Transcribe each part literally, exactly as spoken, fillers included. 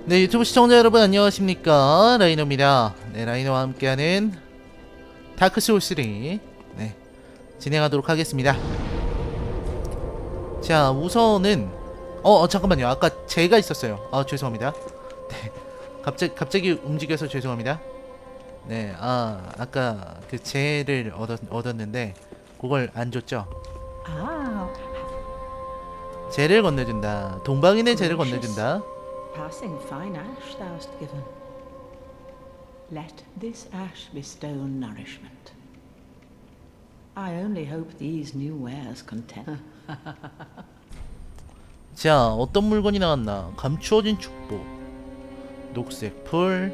네, 유튜브 시청자 여러분 안녕하십니까, 라이노입니다. 네, 라이노와 함께하는 다크소울 쓰리 네, 진행하도록 하겠습니다. 자, 우선은 어, 어 잠깐만요. 아까 제가 있었어요. 아, 죄송합니다. 네, 갑자기 갑자기 움직여서 죄송합니다. 네, 아, 아까 그 재를 얻었, 얻었는데 그걸 안 줬죠. Ah, 재를 건네준다. 동방인의 재를 건네준다. passing fine ash thou hast given. Let this ash bestow nourishment. I only hope these new wares content. 자, 어떤 물건이 나왔나? 감추어진 축복, 녹색 풀,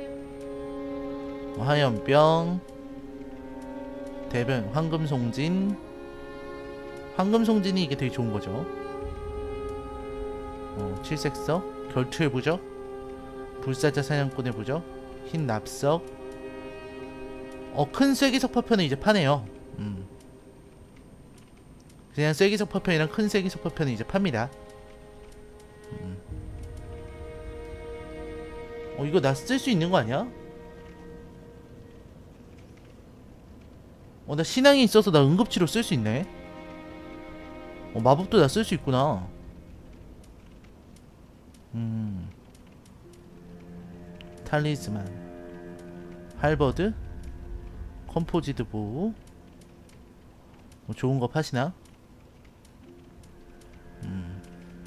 화염병, 대변, 황금송진. 황금송진이 이게 되게 좋은 거죠. 어, 칠색석, 결투의 부적, 불사자 사냥꾼의 부적, 흰 납석. 어, 큰 쐐기석 파편은 이제 파네요. 음. 그냥 쐐기석 파편이랑 큰 쐐기석 파편은 이제 팝니다. 음. 어, 이거 나 쓸 수 있는 거 아니야? 어, 나 신앙이 있어서 나 응급치료 쓸 수 있네. 어, 마법도 나 쓸 수 있구나. 음. 탈리스만, 할버드, 컴포지드 보호. 뭐 좋은 거 파시나? 음.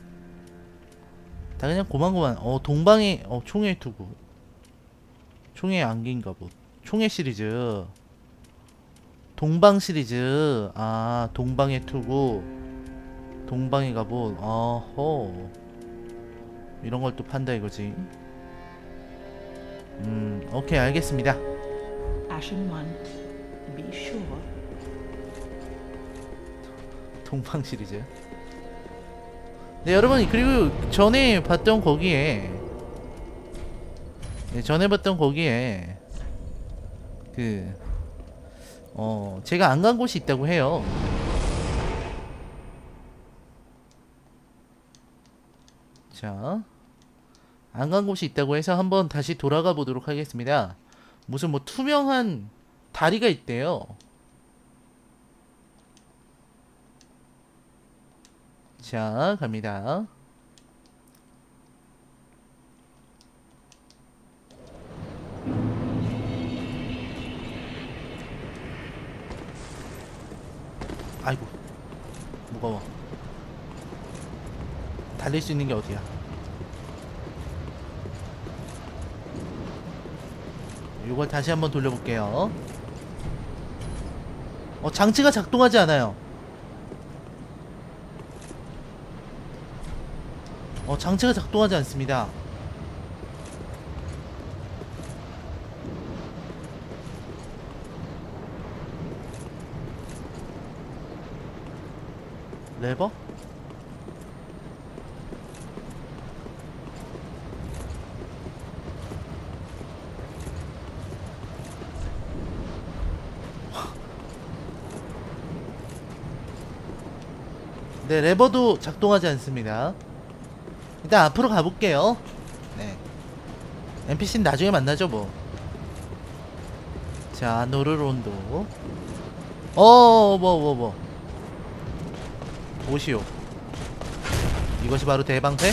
다 그냥 고만고만. 어, 동방의 어 총의 투구, 총의 안긴 갑옷, 총의 시리즈, 동방 시리즈. 아, 동방의 투구, 동방의 갑옷. 어허, 이런 걸 또 판다 이거지. 음, 오케이, 알겠습니다. Ashen one, be sure. 동방 시리즈. 네, 여러분, 그리고 전에 봤던 거기에 네, 전에 봤던 거기에 그 어, 제가 안 간 곳이 있다고 해요. 자, 안 간 곳이 있다고 해서 한번 다시 돌아가 보도록 하겠습니다. 무슨 뭐 투명한 다리가 있대요. 자, 갑니다. 아이고, 무거워. 달릴 수 있는 게 어디야? 이걸 다시 한번 돌려볼게요. 어, 장치가 작동하지 않아요. 어, 장치가 작동하지 않습니다. 레버? 네, 레버도 작동하지 않습니다. 일단 앞으로 가볼게요. 네, 엔피씨는 나중에 만나죠 뭐. 자, 노르론도. 어, 뭐 뭐 뭐 보시오. 이것이 바로 대방패?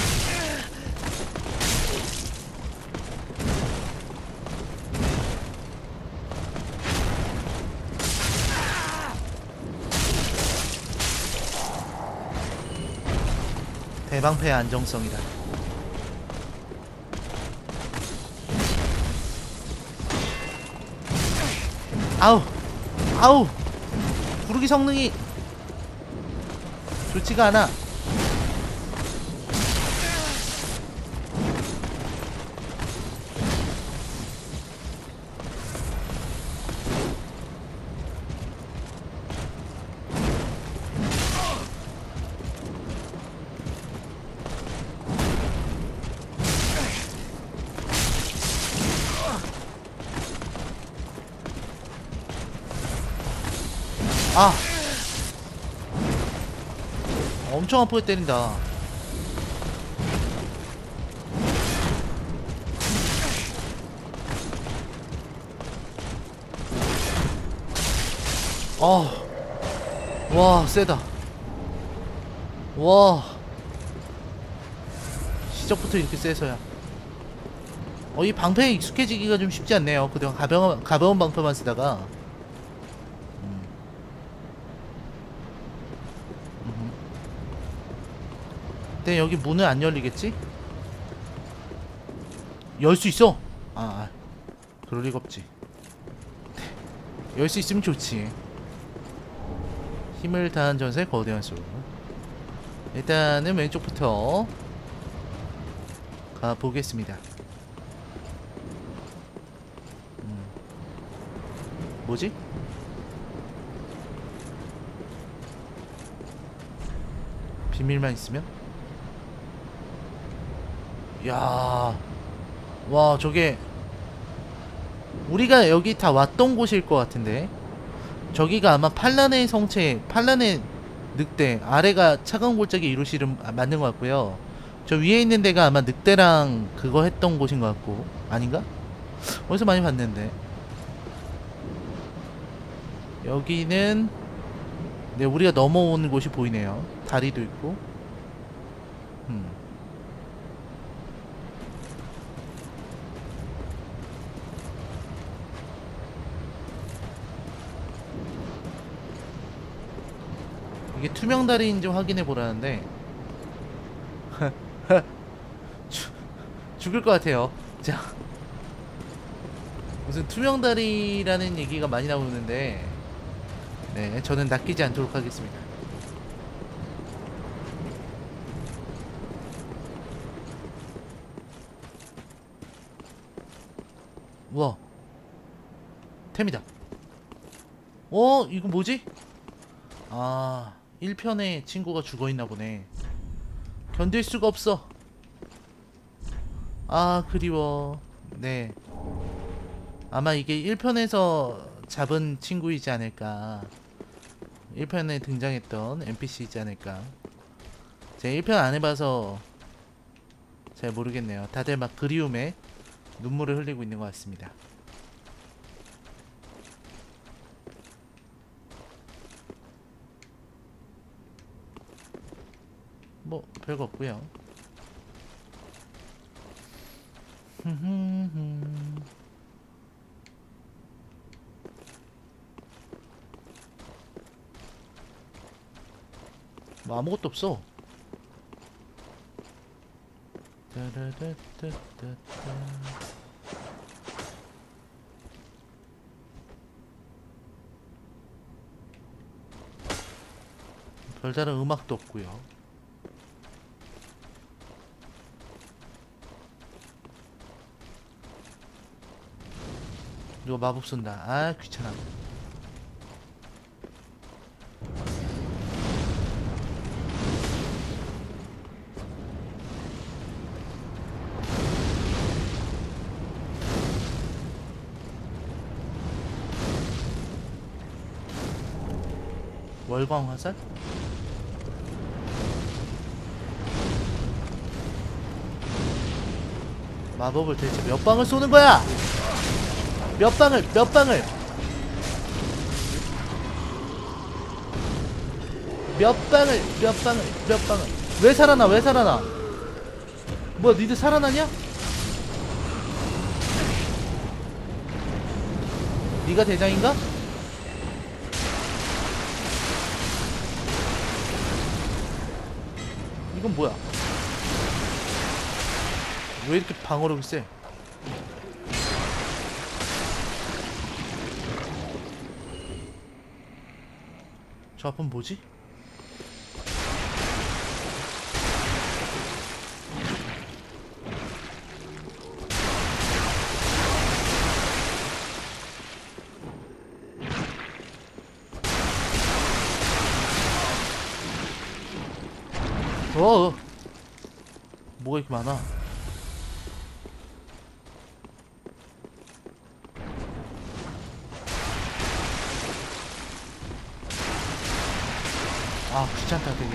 대방패의 안정성이다. 아우, 아우, 구르기 성능이 좋지가 않아. 아, 엄청 아프게 때린다. 어. 와, 세다. 와. 시작부터 이렇게 세서야. 어, 이 방패에 익숙해지기가 좀 쉽지 않네요. 그동안 가벼운, 가벼운 방패만 쓰다가. 음. 음흠. 근데 여기 문은 안 열리겠지? 열 수 있어! 아, 아, 그럴 리가 없지. 열 수 있으면 좋지. 힘을 다한 전사의 거대한 수. 일단은 왼쪽부터 가보겠습니다. 음. 뭐지? 비밀만 있으면? 야, 와, 저게 우리가 여기 다 왔던 곳일 것 같은데. 저기가 아마 판란의 성체, 판란의 늑대, 아래가 차가운 골짜기 이루시름 아, 맞는 것 같고요. 저 위에 있는 데가 아마 늑대랑 그거 했던 곳인 것 같고. 아닌가? 어디서 많이 봤는데. 여기는 네, 우리가 넘어온 곳이 보이네요. 다리도 있고. 음. 이게 투명 다리인지 확인해 보라는데 죽, 죽을 것 같아요. 자, 무슨 투명 다리라는 얘기가 많이 나오는데, 네, 저는 낚이지 않도록 하겠습니다. 우와, 템이다. 어, 이거 뭐지? 아, 일 편에 친구가 죽어있나 보네. 견딜 수가 없어. 아, 그리워. 네, 아마 이게 일 편에서 잡은 친구이지 않을까. 일 편에 등장했던 엔피씨이지 않을까. 제가 일 편 안 해봐서 잘 모르겠네요. 다들 막 그리움에 눈물을 흘리고 있는 것 같습니다. 뭐 별거 없고요. 뭐 아무것도 없어. 별다른 음악도 없고요. 이거 마법 쓴다. 아, 귀찮아. 월광 화살? 마법을 대체 몇 방을 쏘는 거야? 몇 방을, 몇 방을, 몇 방을, 몇 방을, 몇 방을. 왜 살아나, 왜 살아나? 뭐야, 니들 살아나냐? 니가 대장인가? 이건 뭐야? 왜 이렇게 방어력이 세? 저 앞은 뭐지? 어, 뭐가 이렇게 많아? 아, 귀찮다 되게.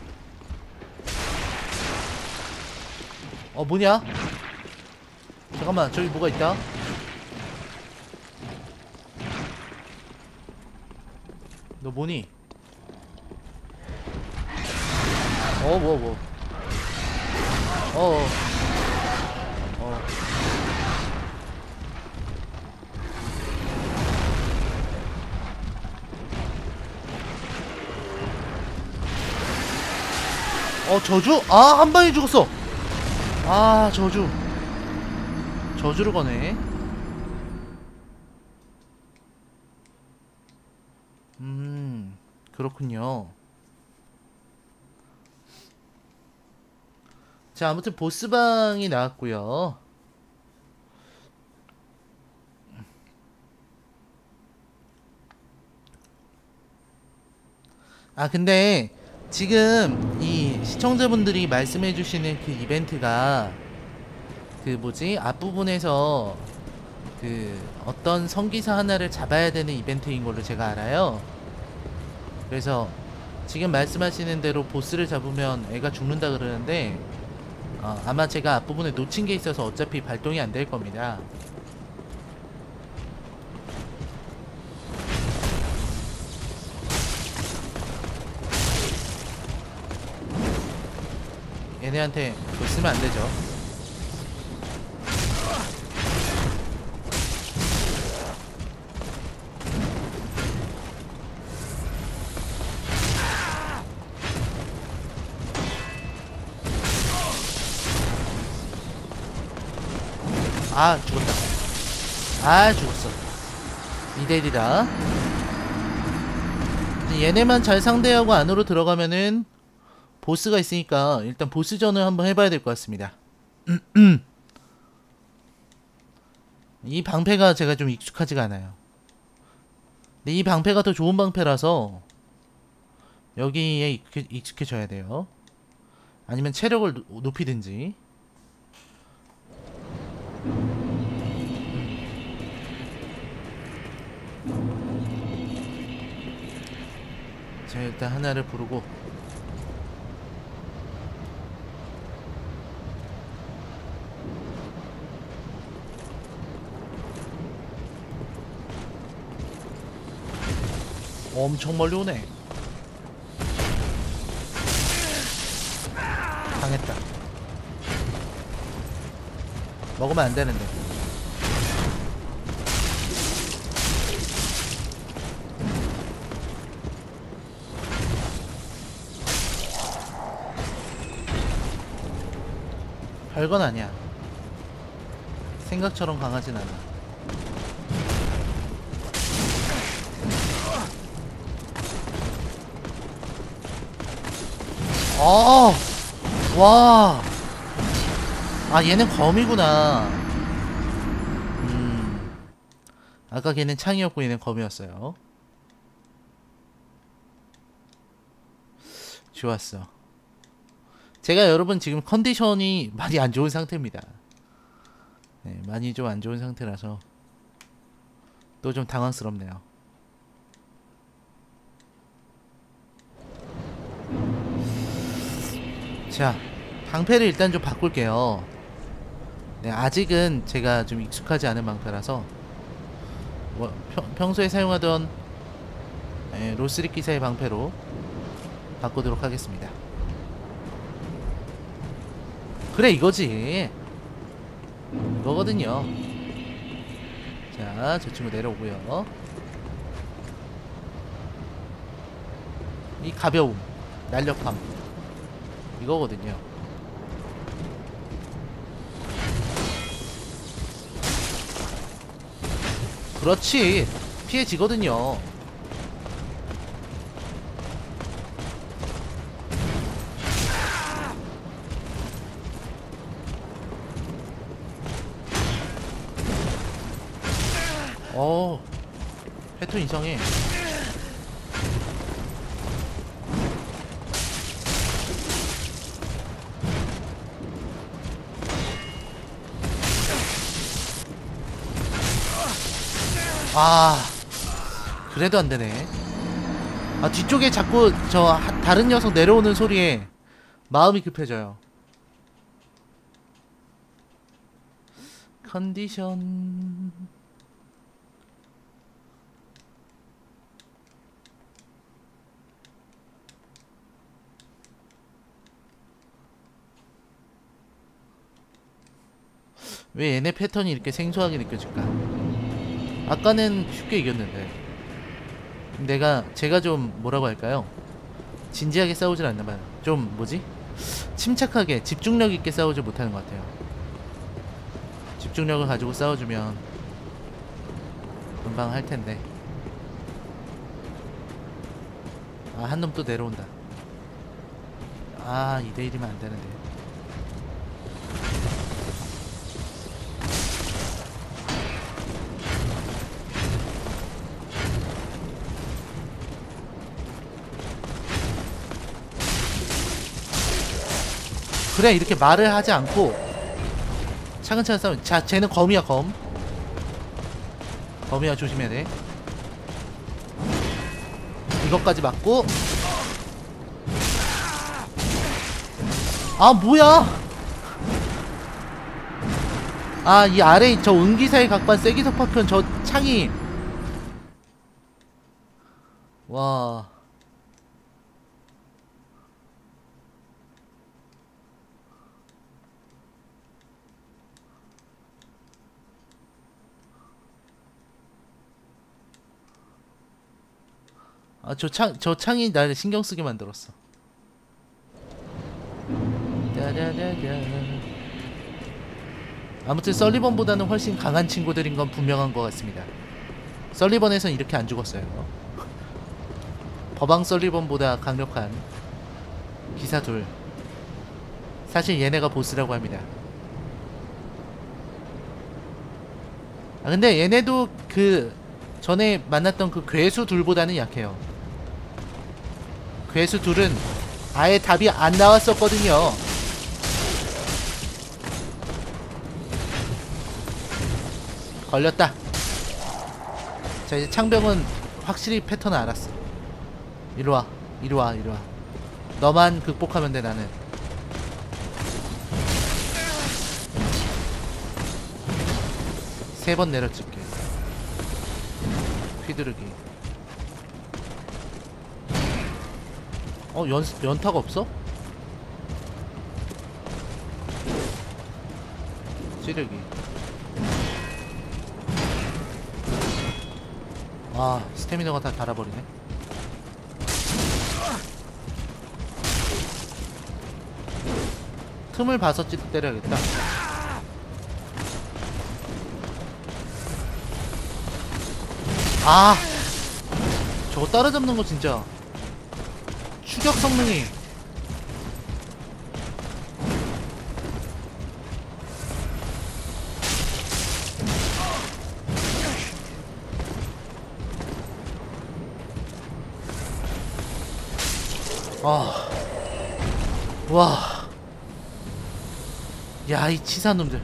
어, 뭐냐? 잠깐만, 저기 뭐가 있다. 너 뭐니? 어, 뭐, 뭐. 어, 어. 어. 어, 저주? 아, 한 방에 죽었어. 아, 저주. 저주를 거네. 음, 그렇군요. 자, 아무튼 보스방이 나왔고요. 아, 근데 지금 이 시청자분들이 말씀해주시는 그 이벤트가 그 뭐지? 앞부분에서 그 어떤 성기사 하나를 잡아야 되는 이벤트인 걸로 제가 알아요. 그래서 지금 말씀하시는 대로 보스를 잡으면 애가 죽는다 그러는데 어, 아마 제가 앞부분에 놓친 게 있어서 어차피 발동이 안 될 겁니다. 얘네한테 그거 쓰면 안 되죠. 아, 죽었다. 아, 죽었어. 이 대 일이다. 얘네만 잘 상대하고 안으로 들어가면은 보스가 있으니까 일단 보스전을 한번 해봐야 될 것 같습니다. 이 방패가 제가 좀 익숙하지가 않아요. 근데 이 방패가 더 좋은 방패라서 여기에 익숙해, 익숙해져야 돼요. 아니면 체력을 노, 높이든지. 자, 일단 하나를 부르고 엄청 멀리 오네. 당했다. 먹으면 안 되는데. 별건 아니야. 생각처럼 강하진 않아. 어, 와. 아, 얘는 검이구나. 음. 아까 걔는 창이었고 얘는 검이었어요. 좋았어. 제가 여러분 지금 컨디션이 많이 안 좋은 상태입니다. 네, 많이 좀 안 좋은 상태라서 또 좀 당황스럽네요. 자, 방패를 일단 좀 바꿀게요. 네, 아직은 제가 좀 익숙하지 않은 방패라서 뭐, 평, 평소에 사용하던 네, 로스릭 기사의 방패로 바꾸도록 하겠습니다. 그래, 이거지. 이거거든요. 자, 저 친구 내려오고요. 이 가벼움, 날렵함, 이거거든요. 그렇지, 피해지거든요. 어, 패턴 이상해. 아, 그래도 안 되네. 아, 뒤쪽에 자꾸 저 하, 다른 녀석 내려오는 소리에 마음이 급해져요. 컨디션. 왜 얘네 패턴이 이렇게 생소하게 느껴질까? 아까는 쉽게 이겼는데 내가 제가 좀 뭐라고 할까요? 진지하게 싸우질 않나봐요. 좀 뭐지? 침착하게 집중력 있게 싸우지 못하는 것 같아요. 집중력을 가지고 싸워주면 금방 할 텐데. 아, 한 놈 또 내려온다. 아, 이 대 일이면 안 되는데. 그래, 이렇게 말을 하지 않고 차근차근 싸우면. 자, 쟤는 검이야, 검. 검이야, 조심해야 돼. 이것까지 맞고. 아, 뭐야! 아, 이 아래 저 은기사의 각반 세기석파편 저 창이. 와. 아, 저 창, 저 창이 나를 신경 쓰게 만들었어. 따다다다. 아무튼 설리번보다는 훨씬 강한 친구들인 건 분명한 것 같습니다. 설리번에선 이렇게 안 죽었어요. 버방 설리번보다 강력한 기사 둘. 사실 얘네가 보스라고 합니다. 아, 근데 얘네도 그 전에 만났던 그 괴수 둘보다는 약해요. 괴수 둘은 아예 답이 안 나왔었거든요. 걸렸다. 자, 이제 창병은 확실히 패턴을 알았어. 이리와, 이리와, 이리와. 너만 극복하면 돼. 나는 세 번 내려찍게. 휘두르기. 어, 연, 연타가 없어? 찌르기. 아, 스태미너가 다 달아버리네. 틈을 봐서 찌 때려야겠다. 아, 저거 따라잡는 거 진짜 추격 성능이. 아, 와, 야, 이 치사한 놈들.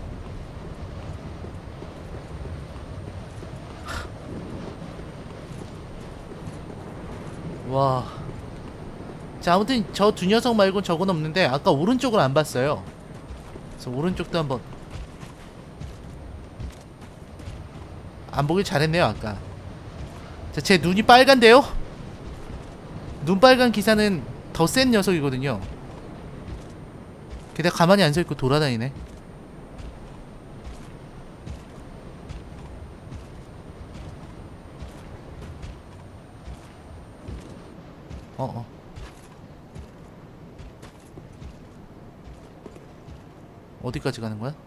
와. 자, 아무튼 저 두 녀석 말곤 적은 없는데 아까 오른쪽을 안 봤어요. 그래서 오른쪽도 한번 안 보길 잘했네요. 아까. 자, 제 눈이 빨간데요? 눈 빨간 기사는 더 센 녀석이거든요. 게다가 가만히 안 서있고 돌아다니네. 어어. 어디까지 가는 거야?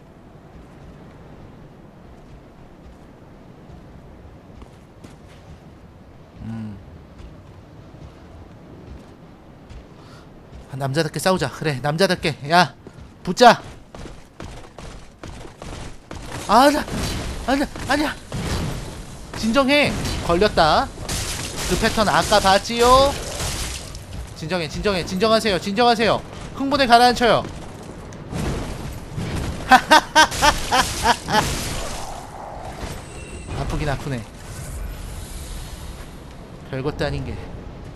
음. 아, 남자답게 싸우자. 그래, 남자답게. 야, 붙자. 아, 나, 아니야, 아니야. 진정해. 걸렸다. 그 패턴 아까 봤지요? 진정해, 진정해, 진정하세요, 진정하세요. 흥분에 가라앉혀요. 아프긴 아프네. 별것도 아닌 게.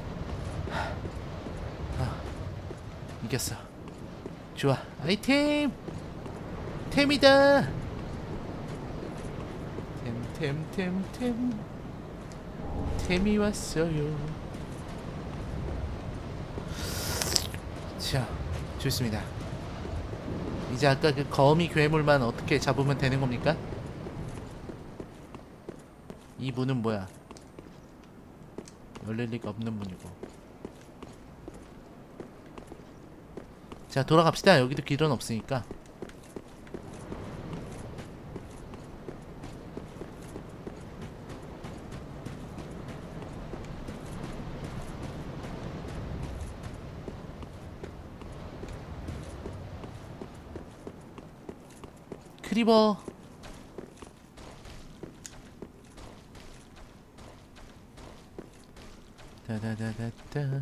아, 이겼어. 좋아. 아이템! 템이다! 템, 템, 템, 템. 템이 왔어요. 자, 좋습니다. 이제 아까 그 거미 괴물만 어떻게 잡으면 되는 겁니까? 이 문은 뭐야? 열릴 리가 없는 문이고. 자, 돌아갑시다. 여기도 길은 없으니까. 크리버. 다다다다다.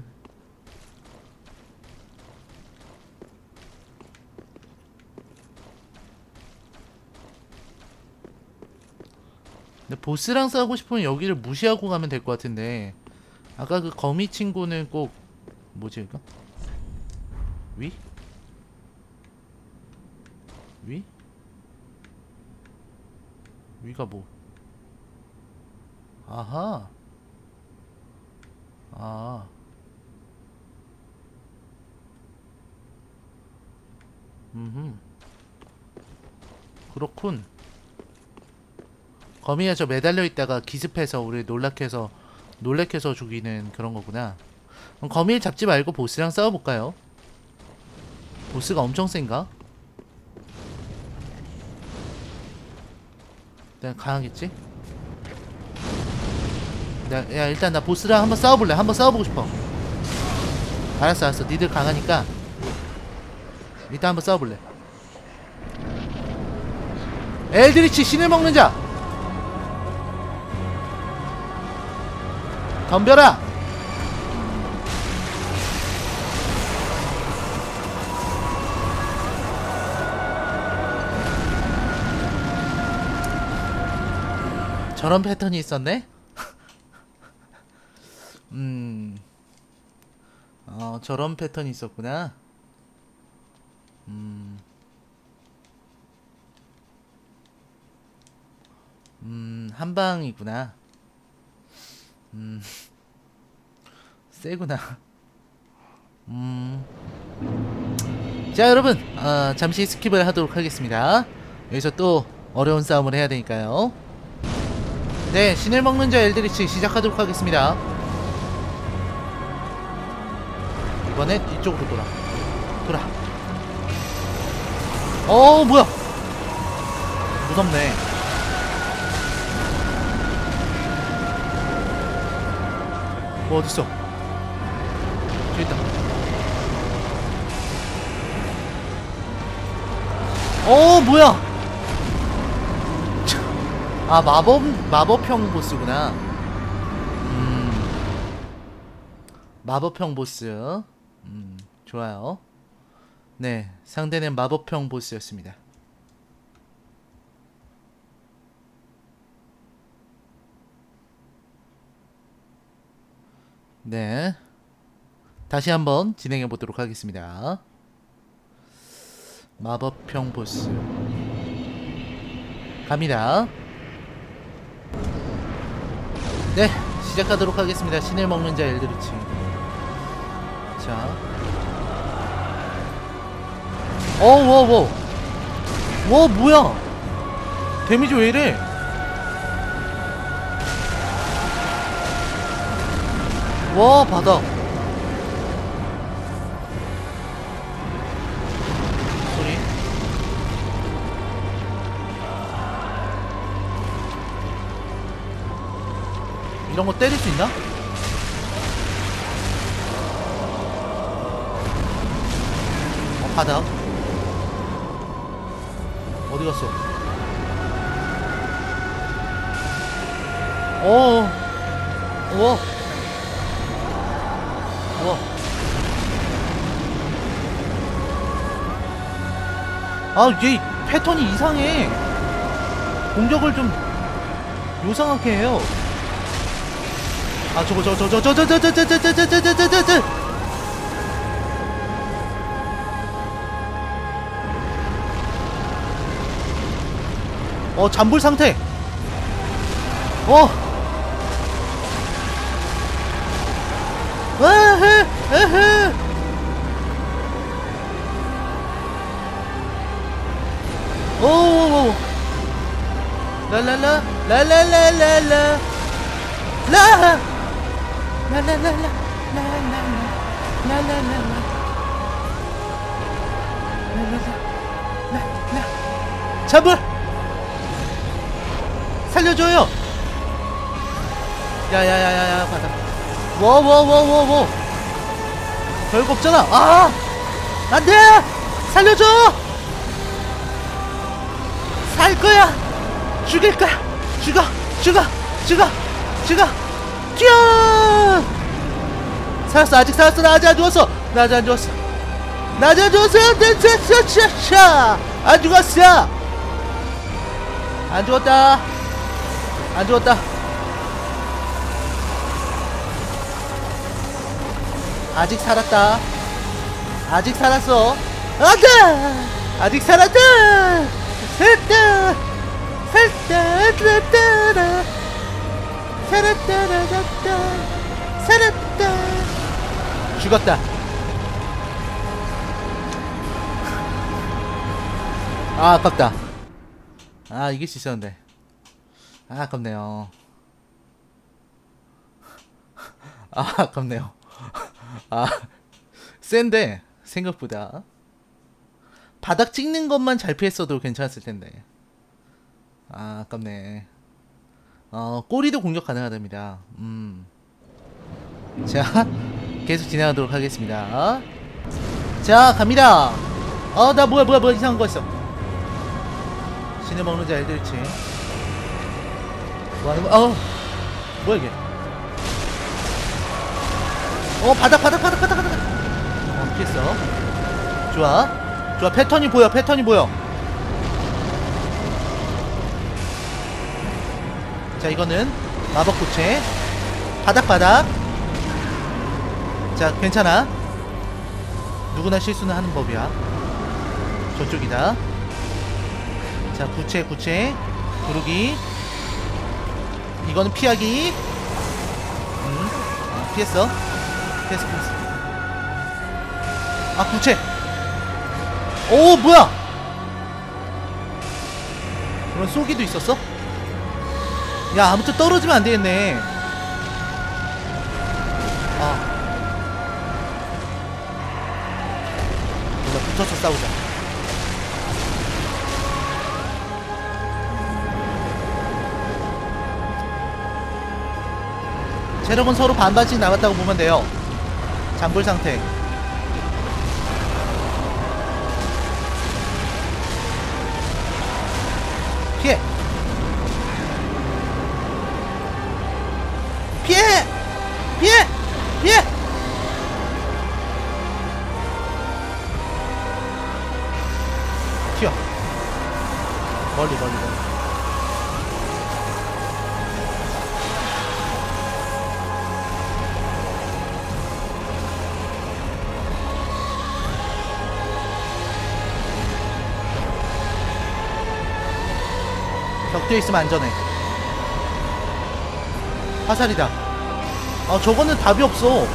근데 보스랑 싸우고 싶으면 여기를 무시하고 가면 될 것 같은데, 아까 그 거미 친구는 꼭 뭐지 이거? 위? 위? 위가 뭐? 아하. 아. 음흠. 그렇군. 거미가 저 매달려 있다가 기습해서 우리 놀락해서 놀래켜서 죽이는 그런 거구나. 그럼 거미를 잡지 말고 보스랑 싸워볼까요? 보스가 엄청 센가? 일단 강하겠지? 야, 야 일단 나 보스랑 한번 싸워볼래. 한번 싸워보고 싶어. 알았어 알았어. 니들 강하니까 일단 한번 싸워볼래. 엘드리치 신을 먹는 자 덤벼라. 저런 패턴이 있었네? 음... 어, 저런 패턴이 있었구나. 음... 음... 한방이구나. 음... 세구나. 음... 자 여러분, 어, 잠시 스킵을 하도록 하겠습니다. 여기서 또 어려운 싸움을 해야 되니까요. 네, 신을 먹는 자 엘드리치 시작하도록 하겠습니다. 이번엔 이쪽으로 돌아. 돌아. 어, 뭐야? 무섭네. 뭐 어딨어? 저기 있다. 어, 뭐야? 아, 마법, 마법형 보스구나. 음. 마법형 보스. 음, 좋아요. 네, 상대는 마법형 보스였습니다. 네. 다시 한번 진행해 보도록 하겠습니다. 마법형 보스. 갑니다. 네, 시작하도록 하겠습니다. 신을 먹는 자 엘드리치. 자, 어워워 와 뭐야? 데미지 왜 이래? 와 바닥 소리. 이런 거 때릴 수 있나? 어, 바닥. 어디 갔어? 어, 우와, 우와. 아, 얘 패턴이 이상해. 공격을 좀 요상하게 해요. 아, 저거, 저, 저, 저, 저, 저, 저, 저, 저, 저, 저, 저, 저, 저, 저, 저. 어, 잠불 상태. 어. 에헤, 에헤. 오오오. 라라라 라라라라라 라 라라라라 라라라 라라라라 라라라 잡을 살려줘요. 야야야야야 받아. 워워워워워 별거 없잖아. 아 안돼 살려줘. 살 거야. 죽일 거야. 죽어 죽어 죽어 죽어 뛰어. 살았어. 아직 살았어. 나 아직 안 죽었어. 나 아직 안 죽었어. 나 아직 안 죽었어. 샤샤샤 안 죽었어. 안 죽었다. 안 죽었다. 아직 살았다. 아직 살았어. 안돼. 아직 살았다. 살았다. 살았다. 살았다. 살았다. 살았다. 살았다. 죽었다. 아 아깝다. 아 이길 수 있었는데. 아 아깝네요. 아 아깝네요. 아 센데 생각보다 바닥 찍는 것만 잘 피했어도 괜찮았을 텐데. 아 아깝네. 어 꼬리도 공격 가능하답니다. 음. 자 계속 진행하도록 하겠습니다. 자 갑니다. 어 나 뭐야 뭐야 뭐야 이상한 거 있어. 신을 먹는 자 알들치. 뭐하는 거? 어 뭐야 이게? 어 바닥 바닥 바닥 바닥 바닥. 어 피했어. 좋아 좋아. 패턴이 보여. 패턴이 보여. 자 이거는 마법 구체. 바닥 바닥. 자 괜찮아. 누구나 실수는 하는 법이야. 저쪽이다. 자 구체 구체 구르기. 이거는 피하기. 음 어, 피했어. 피했어 피했어. 아 구체. 오 뭐야. 그런 쏘기도 있었어? 야 아무튼 떨어지면 안되겠네. 아 몰라 붙어서 싸우자. 체력은 서로 반반씩 남았다고 보면 돼요. 장골 상태. 피해! 피해! 피해! 피해! 튀어. 멀리 멀리 멀리. 벽에 있으면 안전해. 화살이다. 아 저거는 답이 없어.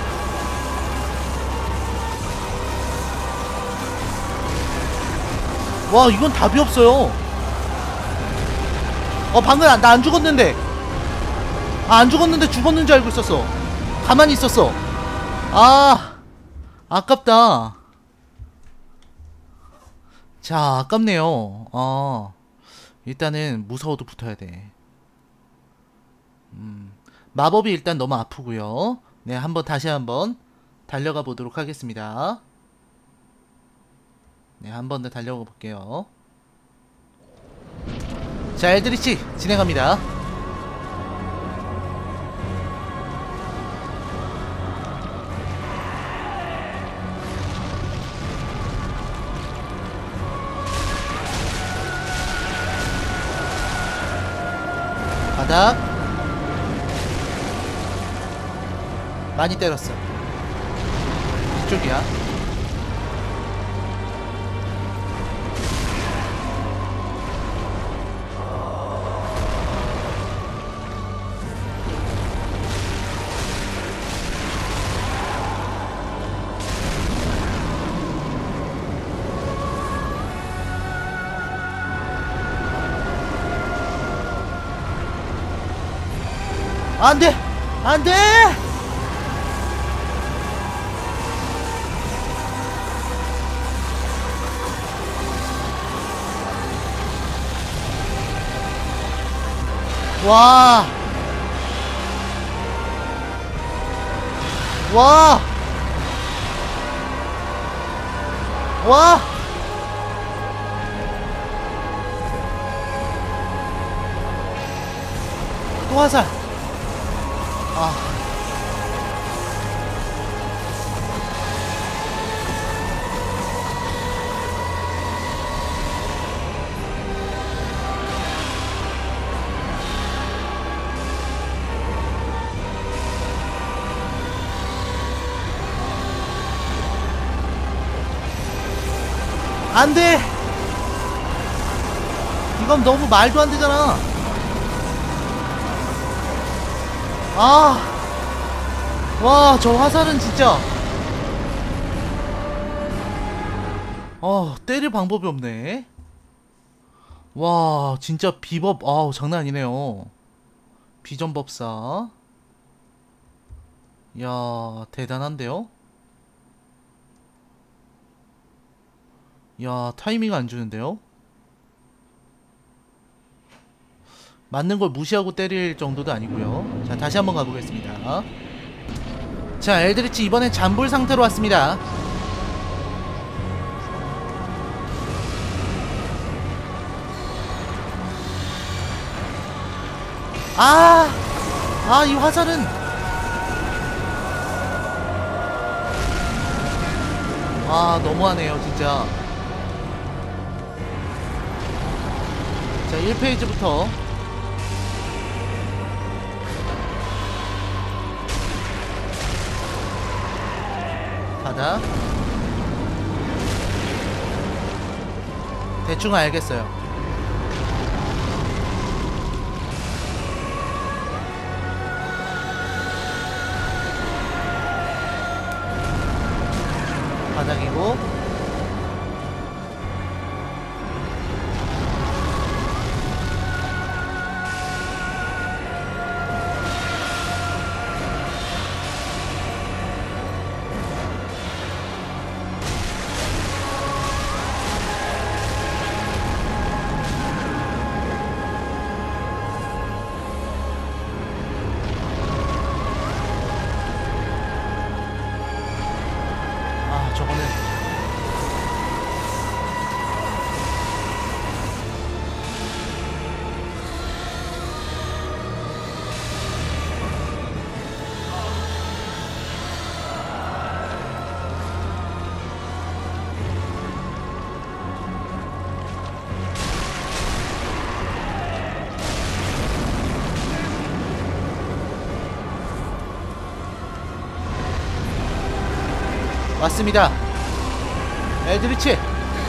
와 이건 답이 없어요. 어 방금 나 안 죽었는데. 아 안 죽었는데 죽었는 줄 알고 있었어. 가만히 있었어. 아 아깝다. 자 아깝네요. 아 일단은 무서워도 붙어야 돼. 음, 마법이 일단 너무 아프고요. 네, 한번 다시 한번 달려가 보도록 하겠습니다. 네, 한 번 더 달려가 볼게요. 자, 엘드리치 진행합니다. 바닥 많이 때렸어. 이쪽이야. 안돼! 안돼! 와! 와! 와! 또 화살! 아. 안 돼! 이건 너무 말도 안 되잖아. 아. 와, 저 화살은 진짜. 어, 때릴 방법이 없네. 와, 진짜 비법, 아우, 장난 아니네요. 비전법사. 야, 대단한데요? 야, 타이밍 안 주는데요? 맞는 걸 무시하고 때릴 정도도 아니고요. 자, 다시 한번 가보겠습니다. 자, 엘드리치 이번엔 잠불 상태로 왔습니다. 아! 아, 이 화살은 아, 너무하네요, 진짜. 자, 일 페이지부터 바닥. 대충 알겠어요. 바닥이고. 아, 저거는 왔습니다. 엘드리치.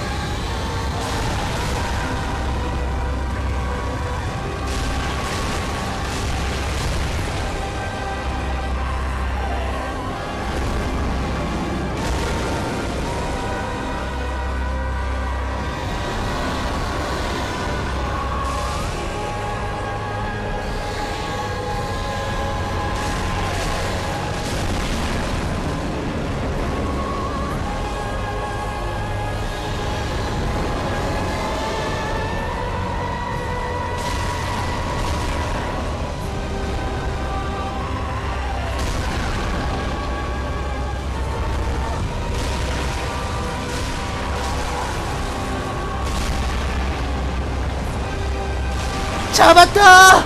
잡았다!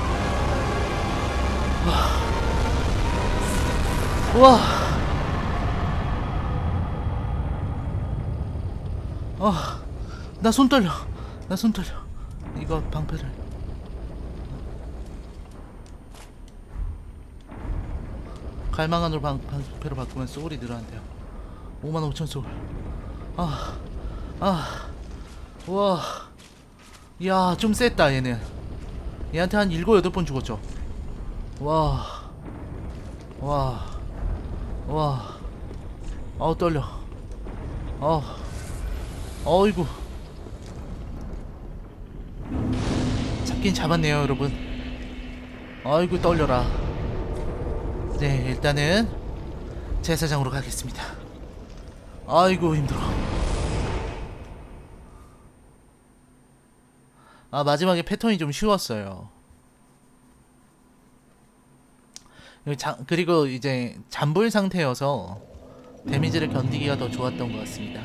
우와. 어, 나 손 떨려. 나 손 떨려. 이거 방패를. 갈망한으로 방, 방패로 바꾸면 소울이 늘어난대요. 오만 오천 소울. 아, 아, 우와. 야, 좀 셌다 얘는. 얘한테 한 일곱 여덟 번 죽었죠. 와, 와, 와. 아우 떨려. 어, 어이구. 잡긴 잡았네요, 여러분. 아이고 떨려라. 네, 일단은 제사장으로 가겠습니다. 아이고 힘들어. 아, 마지막에 패턴이 좀 쉬웠어요. 자, 그리고 이제 잠불 상태여서 데미지를 견디기가 더 좋았던 것 같습니다.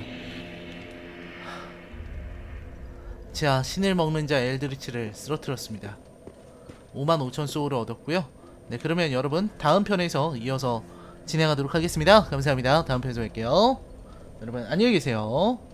자, 신을 먹는 자 엘드리치를 쓰러뜨렸습니다. 오만 오천 소울을 얻었고요. 네, 그러면 여러분 다음 편에서 이어서 진행하도록 하겠습니다. 감사합니다. 다음 편에서 뵐게요. 여러분 안녕히 계세요.